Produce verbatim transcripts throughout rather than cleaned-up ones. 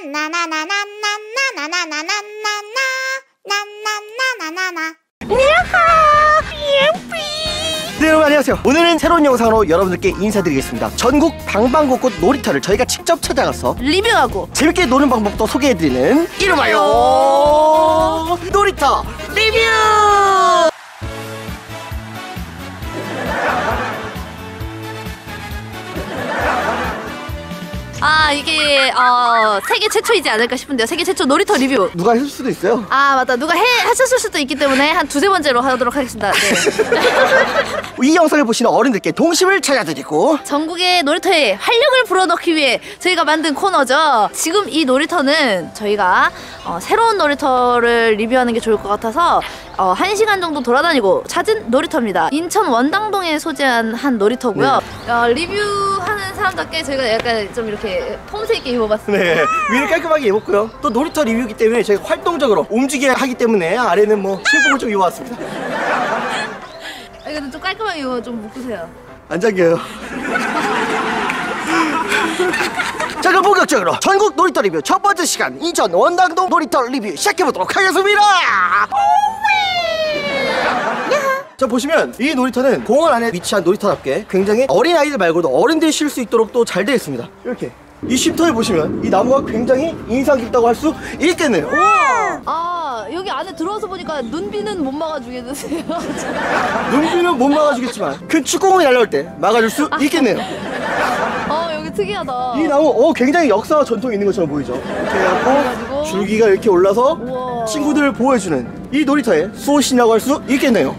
네, 여러분 안녕하세요. 오늘은 새로운 영상으로 여러분들께 인사드리겠습니다. 전국 방방곡곡 놀이터를 저희가 직접 찾아가서 리뷰하고 재밌게 노는 방법도 소개해드리는 이름하여 놀이터 리뷰! 아 이게 어 세계 최초이지 않을까 싶은데요. 세계 최초 놀이터 리뷰. 누가 해줄 수도 있어요. 아 맞다, 누가 해 하셨을 수도 있기 때문에 한 두세 번째로 하도록 하겠습니다. 네. 이 영상을 보시는 어른들께 동심을 찾아드리고 전국의 놀이터에 활력을 불어넣기 위해 저희가 만든 코너죠. 지금 이 놀이터는 저희가 어, 새로운 놀이터를 리뷰하는 게 좋을 것 같아서 어, 한 시간 정도 돌아다니고 찾은 놀이터입니다. 인천 원당동에 소재한 한 놀이터고요. 네. 어, 리뷰하는 사람답게 저희가 약간 좀 이렇게 폼새 있게 입어봤습니다. 네, 위를 깔끔하게 입었고요. 또 놀이터 리뷰이기 때문에 저희가 활동적으로 움직여야 하기 때문에 아래는 뭐 신복을 좀 입어왔습니다. 아, 근데 좀 깔끔하게 입어 좀 묶으세요. 안 잠겨요. 자, 그럼 본격적으로 전국 놀이터 리뷰 첫 번째 시간 인천 원당동 놀이터 리뷰 시작해보도록 하겠습니다. 자, 보시면 이 놀이터는 공원 안에 위치한 놀이터답게 굉장히 어린아이들 말고도 어른들이 쉴 수 있도록 또 잘 되어 있습니다. 이렇게 이 쉼터에 보시면 이 나무가 굉장히 인상 깊다고 할 수 있겠네요. 아 여기 안에 들어와서 보니까 눈비는 못 막아주겠는데요. 눈비는 못 막아주겠지만 큰 축구공이 날라올 때 막아줄 수 있겠네요. 어 여기 특이하다. 이 나무 어 굉장히 역사와 전통이 있는 것처럼 보이죠. 이렇게 해갖고 줄기가 이렇게 올라서 우와. 친구들을 보호해주는 이 놀이터의 수호신이라고 할 수 있겠네요.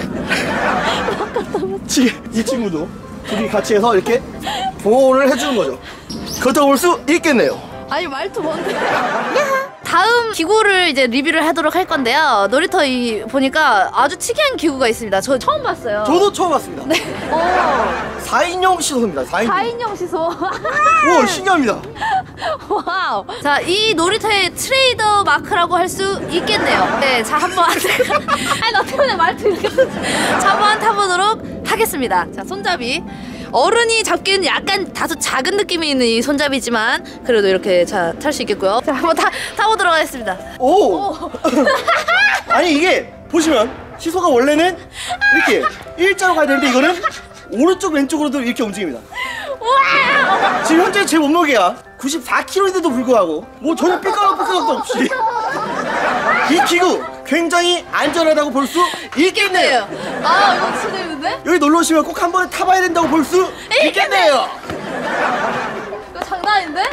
이 친구도 둘이 같이 해서 이렇게 보호를 해주는 거죠. 그렇다고 볼 수 있겠네요. 아니 말투 뭔데? 다음 기구를 이제 리뷰를 하도록 할 건데요. 놀이터 이 보니까 아주 특이한 기구가 있습니다. 저 처음 봤어요. 저도 처음 봤습니다. 네. 오. 사 인용 시소입니다. 사 인용. 사 인용 시소. 오, 신기합니다. 와우. 자, 이 놀이터의 트레이더 마크라고 할 수 있겠네요. 네, 자 한번 아니 나 때문에 말투 이렇게 자 한번 타보도록 하겠습니다. 자, 손잡이. 어른이 잡기에는 약간 다소 작은 느낌이 있는 이 손잡이지만 그래도 이렇게 자 탈 수 있겠고요. 자 한번 타, 타보도록 하겠습니다. 오! 오. 아니 이게 보시면 시소가 원래는 이렇게 일자로 가야 되는데 이거는 오른쪽 왼쪽으로도 이렇게 움직입니다. 우와! 지금 현재 제 몸무게가 구십사 킬로그램인데도 불구하고 뭐 전혀 삐까락삐까락도 없이 이 기구 굉장히 안전하다고 볼 수 있겠네요. 아 이거 진짜 재밌는데? 여기 놀러 오시면 꼭 한 번에 타봐야 된다고 볼 수 있겠네요. 이거 장난 아닌데?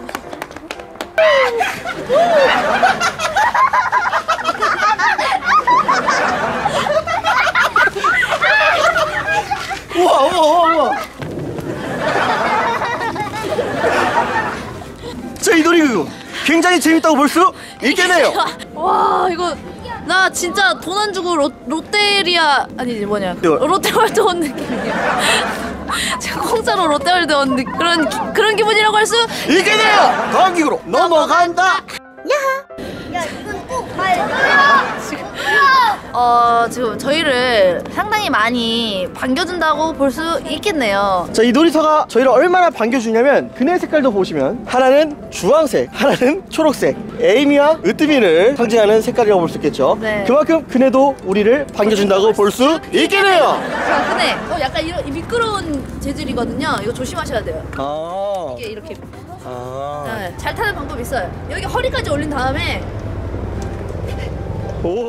우와 우와 우와 우와. 자, 이 놀이기구 굉장히 재밌다고 볼 수 있겠네요. 와 이거 나 진짜 돈 안 주고 롯, 롯데리아 아니지 뭐냐 네. 롯데월드 온 느낌이야. 제가 공짜로 롯데월드 온 느, 그런 기, 그런 기분이라고 할 수 있겠네요. 다음 기구로 넘어간다. 야, 이건 꼭 봐야 지금 어 지금 저희를 상당히 많이 반겨준다고 볼 수 있겠네요. 자, 이 놀이터가 저희를 얼마나 반겨주냐면 그네 색깔도 보시면 하나는 주황색, 하나는 초록색, 에이미와 으뜸이를 상징하는 색깔이라고 볼 수 있겠죠. 네. 그만큼 그네도 우리를 반겨준다고 볼 수 있겠네요. 자 근데 어, 약간 이런 미끄러운 재질이거든요. 이거 조심하셔야 돼요. 아, 이게 이렇게 아. 네, 잘 타는 방법이 있어요. 여기 허리까지 올린 다음에 오.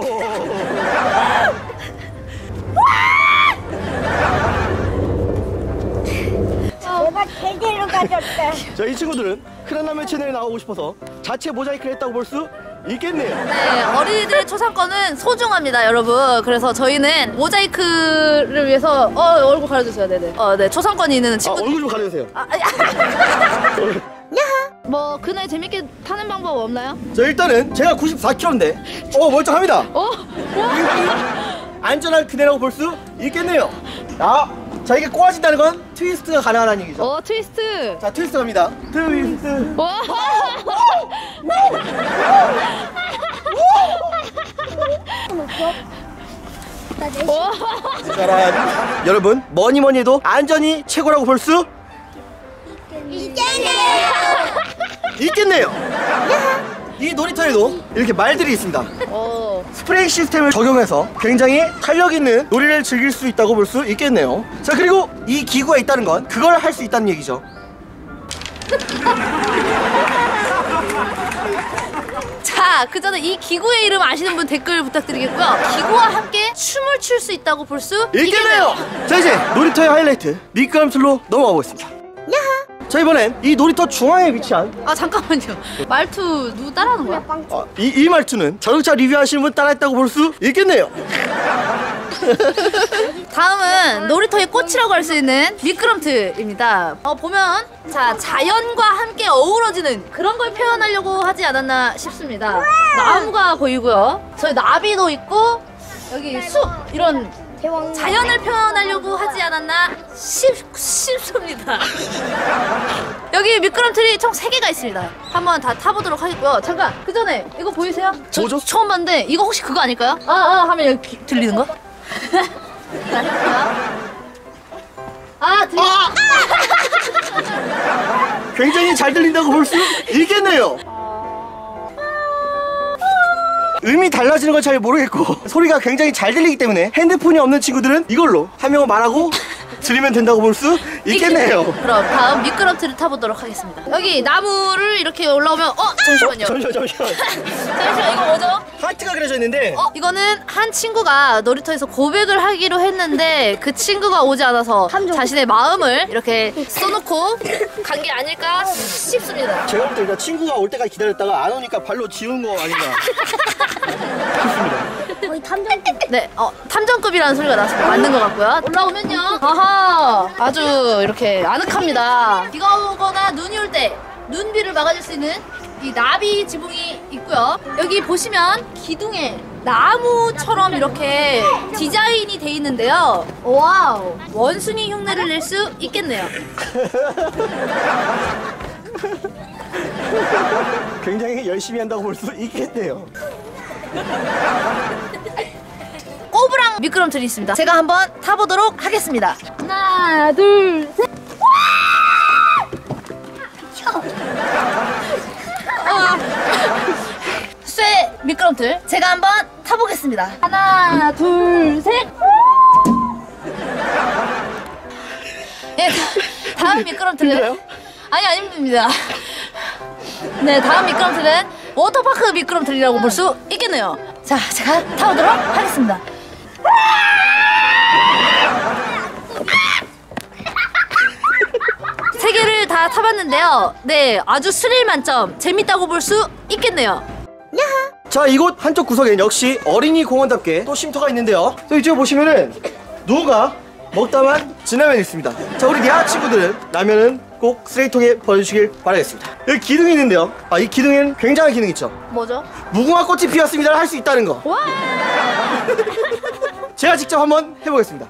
내가 제대로 가졌다. 자, 이 친구들은 크란남의 채널에 나오고 싶어서 자체 모자이크를 했다고 볼 수 있겠네요. 네, 어린이들의 초상권은 소중합니다, 여러분. 그래서 저희는 모자이크를 위해서 어 얼굴 가려주세요, 네네. 어, 네, 초상권이 있는 아, 친구. 얼굴 좀 가려주세요. 아, 아니. 뭐 그날 재밌게 타는 방법 없나요? 자, 일단은 제가 구십사 킬로그램인데 어 멀쩡합니다. 어? 안전한 그네라고 볼 수 있겠네요. 아, 자, 이게 꼬아진다는 건 트위스트가 가능하다는 얘기죠. 어, 트위스트. 자, 트위스트 갑니다. 트위스트. 와. 와. 짜란. 여러분, 뭐니 뭐니 해도 안전이 최고라고 볼 수 있겠네요. 있겠네요. 이 놀이터에도 이렇게 말들이 있습니다. 오. 스프레이 시스템을 적용해서 굉장히 탄력 있는 놀이를 즐길 수 있다고 볼 수 있겠네요. 자, 그리고 이 기구가 있다는 건 그걸 할 수 있다는 얘기죠. 자, 그 전에 이 기구의 이름 아시는 분 댓글 부탁드리겠고요. 기구와 함께 춤을 출 수 있다고 볼 수 있겠네요. 자, 이제 놀이터의 하이라이트 미끄럼틀로 넘어가 보겠습니다. 자, 이번엔 이 놀이터 중앙에 위치한 아, 잠깐만요. 말투 누구 따라하는 거야? 아, 이, 이 말투는 자동차 리뷰하시는 분 따라했다고 볼 수 있겠네요. 다음은 놀이터의 꽃이라고 할 수 있는 미끄럼틀입니다. 어, 보면 자, 자연과 함께 어우러지는 그런 걸 표현하려고 하지 않았나 싶습니다. 나무가 보이고요. 저희 나비도 있고 여기 숲 이런 자연을 표현하려고 하지 않았나 싶, 싶습니다. 여기 미끄럼틀이 총 세 개가 있습니다. 한번 다 타보도록 하겠고요. 잠깐, 그 전에 이거 보이세요? 저 뭐죠? 처음 봤는데 이거 혹시 그거 아닐까요? 아, 아 하면 여기 귀- 들리는 거? 자, 해볼까요? 아, 들리... 아! 굉장히 잘 들린다고 볼 수 있겠네요. 음이 달라지는 걸 잘 모르겠고 소리가 굉장히 잘 들리기 때문에 핸드폰이 없는 친구들은 이걸로 한 명을 말하고 들리면 된다고 볼 수 있겠네요. 그럼 다음 미끄럼틀을 타보도록 하겠습니다. 여기 나무를 이렇게 올라오면 어? 잠시만요. 잠시만 잠시만. 잠시만, 이거 뭐죠? 하트가 그려져 있는데 어? 이거는 한 친구가 놀이터에서 고백을 하기로 했는데 그 친구가 오지 않아서 자신의 마음을 이렇게 써놓고 간 게 아닐까 싶습니다. 제가 볼 때 일단 친구가 올 때까지 기다렸다가 안 오니까 발로 지운 거 아닌가 싶습니다. 거의 탐정급. 네, 어, 탐정급이라는 소리가 났습니다. 맞는 것 같고요. 올라오면요. 아하, 아주 이렇게 아늑합니다. 비가 오거나 눈이 올 때 눈비를 막아줄 수 있는 이 나비 지붕이 있고요. 여기 보시면 기둥에 나무처럼 이렇게 디자인이 돼 있는데요. 와우, 원숭이 흉내를 낼 수 있겠네요. 굉장히 열심히 한다고 볼 수 있겠네요. 꼬부랑 미끄럼틀이 있습니다. 제가 한번 타보도록 하겠습니다. 하나, 둘, 셋. 어, 쇠 미끄럼틀 제가 한번 타보겠습니다. 하나, 둘, 셋. 예, 다- 다음 미끄럼틀은 힘들어요? 아니, 안 힘듭니다. 네, 다음 미끄럼틀은 워터파크 미끄럼틀이라고 볼 수 있겠네요. 자, 제가 타보도록 하겠습니다. 세 개를 다 타봤는데요. 네, 아주 스릴 만점, 재밌다고 볼 수 있겠네요. 자, 이곳 한쪽 구석엔 역시 어린이 공원답게 또 쉼터가 있는데요. 또 이쪽에 보시면은 누가 먹다만 진라면이 있습니다. 자, 우리 대학 친구들은 라면은 꼭 쓰레기통에 버려주시길 바라겠습니다. 여기 기둥이 있는데요. 아, 이 기둥에는 굉장한 기능이 있죠. 뭐죠? 무궁화 꽃이 피었습니다를 할 수 있다는 거. 와! 제가 직접 한번 해보겠습니다.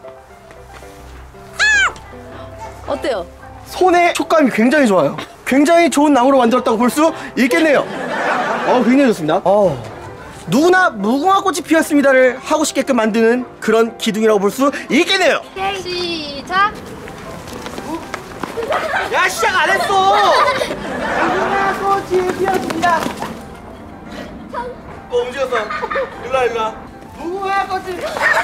어때요? 손의 촉감이 굉장히 좋아요. 굉장히 좋은 나무로 만들었다고 볼 수 있겠네요. 어, 굉장히 좋습니다. 어, 누구나 무궁화 꽃이 피었습니다를 하고 싶게끔 만드는 그런 기둥이라고 볼 수 있겠네요. 시작! 야, 시작 안 했어. 무궁화 꽃이 피었습니다. 어, 움직였어. 일로와, 일로와. 무궁화 꽃이.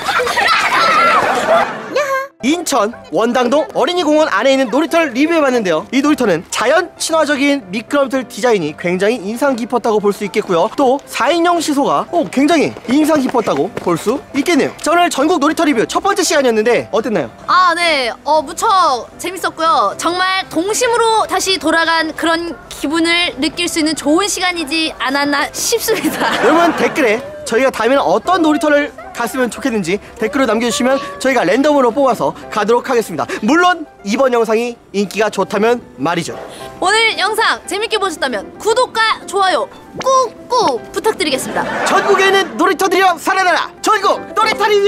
인천 원당동 어린이공원 안에 있는 놀이터를 리뷰해봤는데요. 이 놀이터는 자연 친화적인 미끄럼틀 디자인이 굉장히 인상 깊었다고 볼 수 있겠고요. 또 사 인용 시소가 오, 굉장히 인상 깊었다고 볼 수 있겠네요. 자, 오늘 전국 놀이터 리뷰 첫 번째 시간이었는데 어땠나요? 아, 네. 어, 무척 재밌었고요. 정말 동심으로 다시 돌아간 그런 기분을 느낄 수 있는 좋은 시간이지 않았나 싶습니다. 여러분 댓글에 저희가 다음에는 어떤 놀이터를 갔으면 좋겠는지 댓글로 남겨주시면 저희가 랜덤으로 뽑아서 가도록 하겠습니다. 물론 이번 영상이 인기가 좋다면 말이죠. 오늘 영상 재밌게 보셨다면 구독과 좋아요 꾹꾹 부탁드리겠습니다. 전국에 있는 놀이터들이여 살아나라! 전국 놀이터 리뷰!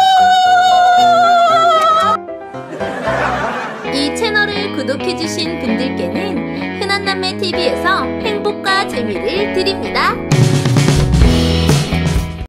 이 채널을 구독해주신 분들